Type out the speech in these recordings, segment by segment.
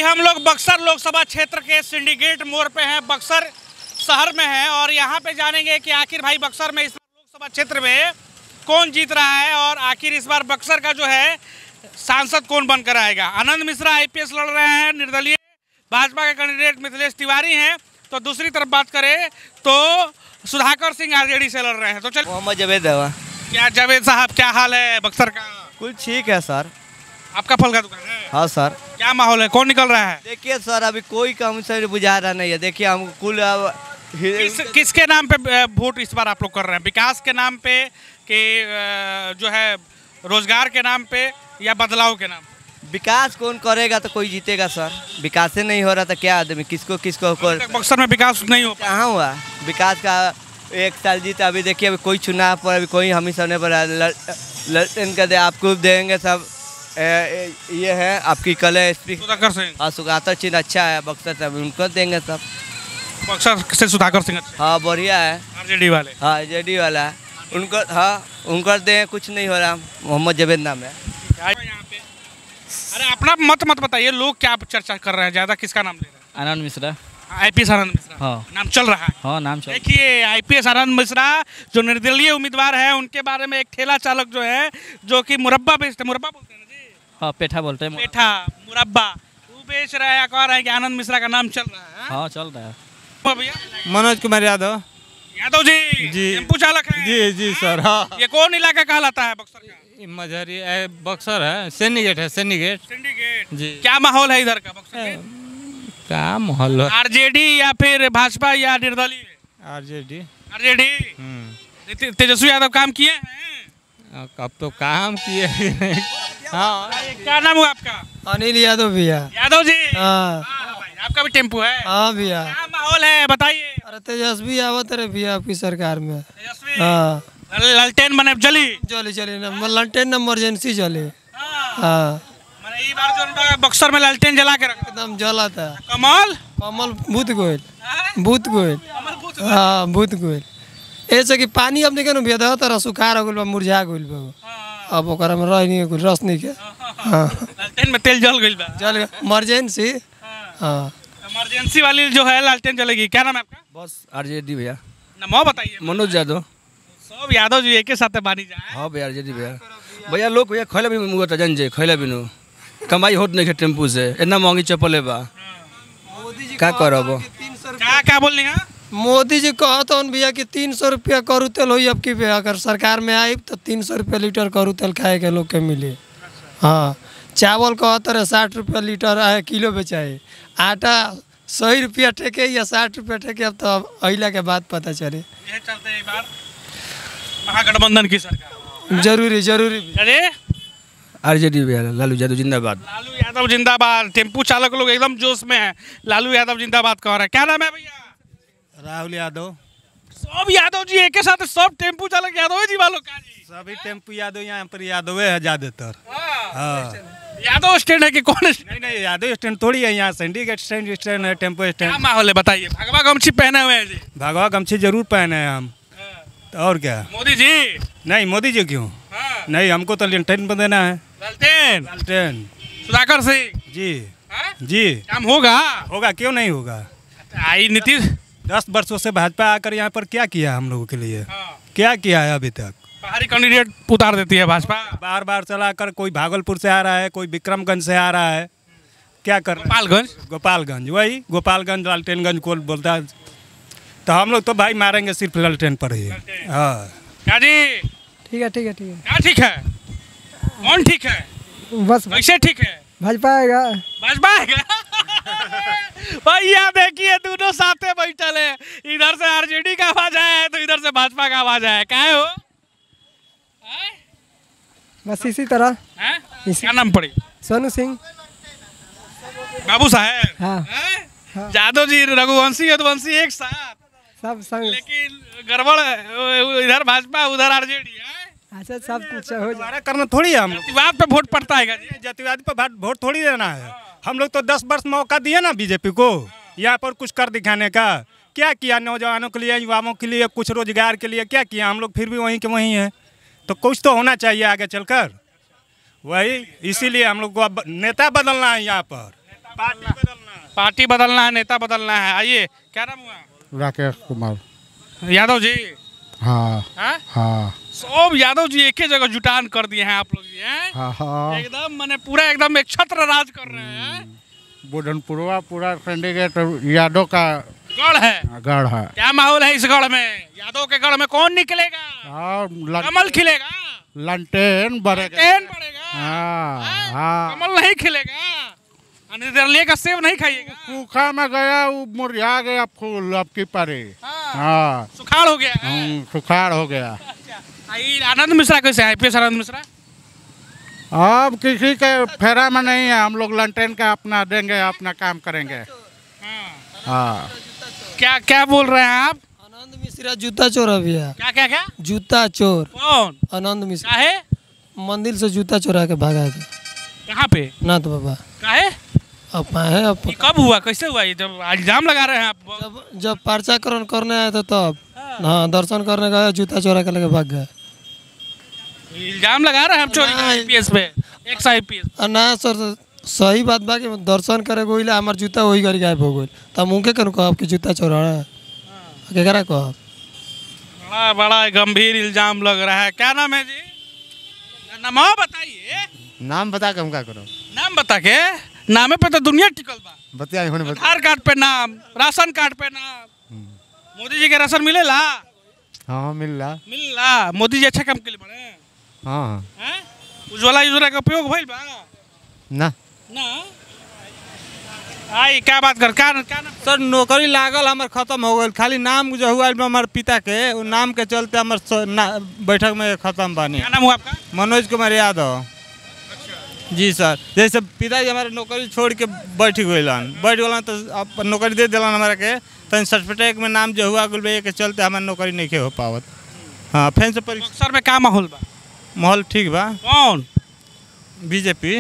हम लोग बक्सर लोकसभा क्षेत्र के सिंडिकेट मोड़ पे हैं, बक्सर शहर में हैं और यहाँ पे जानेंगे कि आखिर भाई बक्सर में इस बार लोकसभा क्षेत्र में कौन जीत रहा है और आखिर इस बार बक्सर का जो है सांसद कौन बनकर आएगा। आनंद मिश्रा आईपीएस लड़ रहे हैं, निर्दलीय भाजपा के कैंडिडेट मिथिलेश तिवारी हैं, तो दूसरी तरफ बात करें तो सुधाकर सिंह आरजेडी से लड़ रहे हैं। तो चल मोहम्मद जावेद है। क्या जावेद साहब, क्या हाल है बक्सर का? कुछ ठीक है सर। आपका फल का दुकान है? हाँ सर। क्या माहौल है, कौन निकल रहा है? देखिए सर, अभी कोई काम से बुझा रहा नहीं है। देखिए हम कुल किसके नाम पे वोट इस बार आप लोग कर रहे हैं? विकास के नाम पे कि जो है रोजगार के नाम पे या बदलाव के नाम? विकास कौन करेगा तो कोई जीतेगा सर। विकास से नहीं हो रहा था क्या आदमी किसको बक्सर में विकास नहीं हो कहाँ हुआ? विकास का 1 साल जीता। अभी देखिए अभी कोई चुनाव पर अभी कोई हम ही सामने पर इनका दे आपको देंगे सब। ये है आपकी कल है सुधाकर सिंह। हाँ, सुधाकर सिंह अच्छा है बक्सर से, उनको देंगे सब। बक्सर से सुधाकर सिंह अच्छा? हाँ बढ़िया है। आरजेडी वाले? हाँ आरजेडी वाला है उनको। हाँ उनको दें, कुछ नहीं हो रहा। मोहम्मद जावेद नाम है। यहाँ पे अरे अपना मत बताइए, लोग क्या चर्चा कर रहे हैं ज्यादा, किसका नाम ले रहे हैं? आनंद मिश्रा। आईपीएस आनंद मिश्रा। हाँ नाम चल रहा है। हाँ नाम चल। देखिए आईपीएस आनंद मिश्रा जो निर्दलीय उम्मीदवार है, उनके बारे में एक ठेला चालक जो है जो कि मुरब्बा बेचते, मुरब्बा बोलते हैं ना जी? हाँ पेठा बोलते हैं। पेठा मुरब्बा वो बेच रहा है, कह रहे हैं कि आनंद मिश्रा का नाम चल रहा है। हाँ चल रहा है। भैया मनोज कुमार यादव। यादव जी? जी। टेम्पू चालक है? जी जी सर। हाँ ये कौन इलाका कहलाता है बक्सर का? मझरी बक्सर है, सैनिगेट है। सैनिगेट सिंडिकेट जी। क्या माहौल है इधर का बक्सर में? क्या माहौल है? आरजेडी या फिर भाजपा या निर्दलीय? आरजेडी। आरजेडी। तेजस्वी यादव काम किए हैं? अब तो काम किए। हाँ। क्या नाम हुआ आपका? अनिल यादव भैया। यादव जी? हाँ भाई, आपका भी टेम्पू है? हाँ भैया। क्या माहौल है बताइए। अरे तेजस्वी आवत रहे भैया आपकी सरकार में। तेजस्वी? हाँ ललटेन बने जली? चले ललटेन इमरजेंसी चले। हाँ। मैंने ये बार जो बक्सर में लालटेन जला के रखा एकदम जला था। कमल भूत गोयल। कमल भूत। हाँ भूत गोयल। ऐसे कि पानी अब नहीं भैया दह तरह सुखार हो गल, मुरझा गल बा। अब ओकरा में रह नहीं रस नहीं के। हाँ लालटेन में तेल जल गई बा। जल इमरजेंसी। हाँ इमरजेंसी वाली जो है लालटेन जलेगी। क्या नाम है आपका? बस आरजेडी भैया। नाम बताइए। मनोज यादव। सब यादव जी एक साथ बानी जाए। हाँ भैया आरजेडी भैया लोग भैया खैला भी मुँह था जन जे खैला भी कमाई होत नहीं है टेम्पू से। इतना महंगी चप्पल है बा, क्या करब? क्या बोल रही हैं? मोदी जी कहते हैं भैया कि 300 रुपया करू तेल हो अब की अगर सरकार में आई तो 300 रुपया लीटर करू तेल खाए के लोग के मिले। हाँ चावल कहते रहे 60 रुपया लीटर है किलो बेचाए। आटा 100 रुपया ठेके या 60 रुपया ठेके। अब तो अहिला के बाद पता चले। ये चलते एक बार महागठबंधन की सरकार जरूरी। अरे आरजेडी भैया लालू यादव जिंदाबाद। लालू यादव जिंदाबाद। टेम्पू चालक लोग एकदम जोश में है, लालू यादव जिंदाबाद कह रहे हैं। क्या नाम है भैया? राहुल यादव। सब यादव जी एक साथ, सब टेम्पू चालक यादव जी वालों का जी? सभी टेम्पू यादव यहाँ पर यादव है ज्यादातर। हाँ यादव स्टैंड है कि कौन स्टैंड? नहीं यादव स्टैंड थोड़ी है, यहाँ सिंडिकेट स्टैंड है, टेम्पो स्टैंड। क्या माहौल है बताइए? भगवा गमछी पहने हुए हैं जी? भगवा गमछी जरूर पहने हैं हम। तो और क्या? मोदी जी? नहीं मोदी जी क्यों? नहीं हमको तो लालटेन पर देना है। लालटेन। सुधाकर सिंह जी। जी काम होगा? होगा क्यों नहीं होगा? आई नीतीश 10 वर्षों से भाजपा आकर यहाँ पर क्या किया हम लोगों के लिए? क्या किया है अभी तक? बाहरी कैंडिडेट उतार देती है भाजपा। बार चला कर, कोई भागलपुर से आ रहा है, कोई विक्रमगंज से आ रहा है। क्या कर रहा है? गोपालगंज वही गोपालगंज लालटेनगंज को बोलता है। तो हम लोग तो भाई मारेंगे सिर्फ लालटेन पर ही। हाँ क्या जी? ठीक है। क्या ठीक है? कौन ठीक है? बस कैसे ठीक है? भाजपा आएगा। भाजपा आएगा? भैया देखिए दोनों साथे बैठल है, इधर से आरजेडी का आवाज आया है तो इधर से भाजपा का आवाज आया है। क्या हो? बस इसी तरह। क्या नाम पड़ी? सोनू सिंह। बाबू साहेब? हाँ। यादव जी रघुवंशी यदुवंशी एक साथ सब संग। लेकिन गड़बड़ इधर भाजपा उधर आरजेडी है। अच्छा सब कुछ हो दोबारा करना थोड़ी है। हम जातिवाद पे वोट पड़ता है जी? जातिवाद पर वोट थोड़ी देना है। हम लोग तो 10 वर्ष मौका दिए ना बीजेपी को यहाँ पर कुछ कर दिखाने का। क्या किया नौजवानों के लिए, युवाओं के लिए, कुछ रोजगार के लिए क्या किया? हम लोग फिर भी वहीं के वहीं हैं। तो कुछ तो होना चाहिए आगे चलकर। वही इसीलिए हम लोग को अब नेता बदलना है यहाँ पर। पार्टी बदलना है, नेता बदलना है। आइए, क्या नाम हुआ? राकेश कुमार। यादव जी। हाँ हाँ? हाँ सब यादव जी एक ही जगह जुटान कर दिए हैं आप लोग जी हैं? हाँ हाँ। एकदम मैंने पूरा एकदम एक छत्र राज कर रहे हैं। बुढ़नपुरवा पूरा सिंडिकेट यादव का गढ़ है। गढ़ है। क्या माहौल है इस गढ़ में? यादव के गढ़ में कौन निकलेगा? हाँ, कमल खिलेगा, लंटेन बढ़ेगा। लंटेन पड़ेगा। हाँ हाँ? हाँ। कमल नहीं खिलेगा, निर्दलीय का सेब नहीं खाइएगा। सूखा में गया वो मुरझा गया फूल अब की परे। हाँ। हाँ सुखाड़ हो गया है। सुखाड़ हो गया। आई आनंद मिश्रा कैसे है? आईपीएस आनंद मिश्रा अब किसी के फेरा में नहीं है, हम लोग लंटेन का अपना देंगे, अपना काम करेंगे। हाँ। क्या क्या बोल रहे हैं आप? आनंद मिश्रा जूता चोर है भैया। क्या क्या क्या? जूता चोर। कौन? आनंद मिश्रा काहे? मंदिर से जूता चोरा के भागा था। कहाँ पे? नाथ बाबा। काहे? अब है अब ये कब हुआ, कैसे हुआ? ये जब इल्जाम लगा रहे हैं आप? जब पर्चाकरण करने आए थे तब। हाँ, दर्शन करने गए, जूता चोरा के लेके भाग गए। इल्जाम लगा रहे हैं आप चोरी का आईपीएस पे, एक्स आईपीएस। ना सर, सही बात बा कि दर्शन करे गोइले हमार जूता वही गाड़ी गायब हो गइल। तब मुँह के कन कहब कि जूता चोरा है, केकरा कहब? बड़ा बड़ा गंभीर इल्जाम लग रहा है। क्या नाम है जी? नाम बताइए। नाम बता के हम क्या करो? नाम बता के? नामे पे तो दुनिया टिकल बा। बतिया होने बता। आधार कार्ड पे नाम, राशन कार्ड पे नाम। मोदी जी के राशन मिलेला? हाँ मिल रहा। मिलला। मोदी जी अच्छा काम के लिए बने हाँ हैं? उज्ज्वला योजना का उपयोग भइल बा ना। ना? आई क्या बात कर? क्या क्या नाम? सर नौकरी लागल हमार खत्म हो गई, खाली नाम जो हुआ हमारे पिता के, वो नाम के चलते हमारे बैठक में खत्म बानी। क्या नाम हुआ आपका? मनोज कुमार यादव। जी सर, जैसे पिताजी हमारे नौकरी छोड़ के बैठ गए तो अब नौकरी दे दिलन हमारा के, तो सर्टिफिकेट में नाम जो हुआ गुल के चलते हमारे नौकरी नहीं हो पावत। हाँ फिर से बक्सर में क्या माहौल बा? माहौल ठीक बा। कौन? बीजेपी।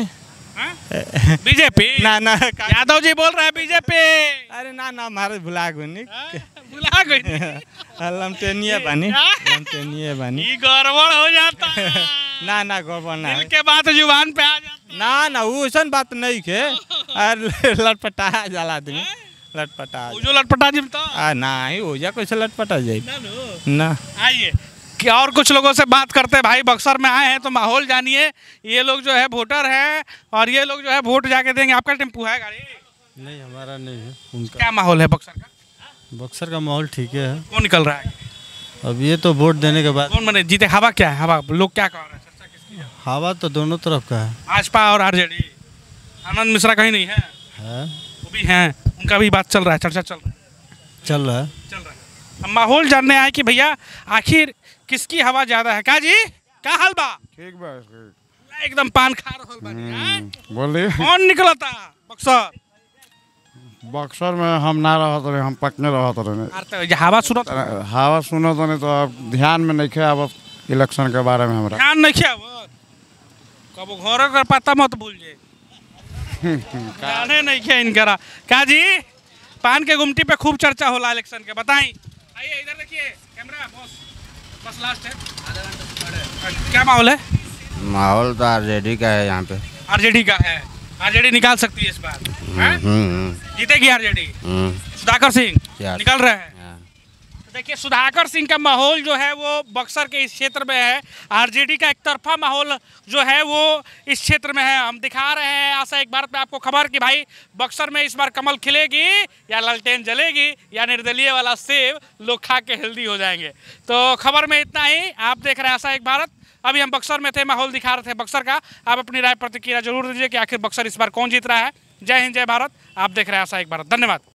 बीजेपी? ना ना यादव जी बोल रहे हैं बीजेपी। अरे ना ना हमारे भुला गई भुला गई। लमटेनिया बानी, लमटेनिया बानी। ये गड़बड़ हो जाता है। ना ना गड़बड़ ना दिल के बात जुबान पे आ जाती। ना ना वो ऐसा बात नहीं के। अरे लटपटा जाला आदमी, लटपटा जो लटपटा जी तो ना ही हो जा, कैसे लटपटा जाए ना। ना। आइए क्या और कुछ लोगों से बात करते हैं। भाई बक्सर में आए हैं तो माहौल जानिए। ये लोग जो है वोटर हैं और ये लोग जो है वोट जाके देंगे। आपका टेम्पू है गाड़ी? नहीं हमारा नहीं है, उनका। क्या माहौल है बक्सर का? बक्सर का माहौल ठीक है। कौन निकल रहा है अब ये तो वोट देने के बाद कौन बने जीते? हवा क्या है? हवा लोग क्या कह रहे हैं? चर्चा किसकी है? हवा तो दोनों तरफ का है। भाजपा और आरजेडी। आनंद मिश्रा कहीं नहीं है? वो भी हैं, उनका भी बात चल रहा है, चर्चा चल रहा है। चल रहा है। हम माहौल जानने आए कि भैया आखिर किसकी हवा ज्यादा है। क्या जी, क्या हाल बा? ठीक बा। एकदम पान खा रहल बानी हैं? बोलिए। कौन निकलता बक्सर? बक्सर में हम ना रहत रहे, हम पटने रहत रहे। अरे तो हवा सुनत हवा सुनत नहीं तो अब ध्यान में नहीं खे अब इलेक्शन के बारे में हमरा। ध्यान नहीं किया कब घरों का पता मत भूल जाए। जाने नहीं किया इनकरा। क्या जी, पान के गुमटी पे खूब चर्चा होला इलेक्शन के, बताएं। आइए इधर देखिए कैमरा बॉस, बस लास्ट है। क्या माहौल है? माहौल तो आरजेडी का है यहाँ पे। आरजेडी का है। आरजेडी निकाल सकती है इस बार? जीतेगी आरजेडी। सुधाकर सिंह निकल रहे हैं। देखिए सुधाकर सिंह का माहौल जो है वो बक्सर के इस क्षेत्र में है। आरजेडी का एक तरफा माहौल जो है वो इस क्षेत्र में है। हम दिखा रहे हैं आशा एक भारत में आपको खबर कि भाई बक्सर में इस बार कमल खिलेगी या ललटेन जलेगी या निर्दलीय वाला सेब लोग खा के हेल्दी हो जाएंगे। तो खबर में इतना ही। आप देख रहे हैं आशा एक भारत। अभी हम बक्सर में थे, माहौल दिखा रहे थे बक्सर का। आप अपनी राय प्रतिक्रिया जरूर दीजिए कि आखिर बक्सर इस बार कौन जीत रहा है। जय हिंद, जय भारत। आप देख रहे हैं आशा एक भारत। धन्यवाद।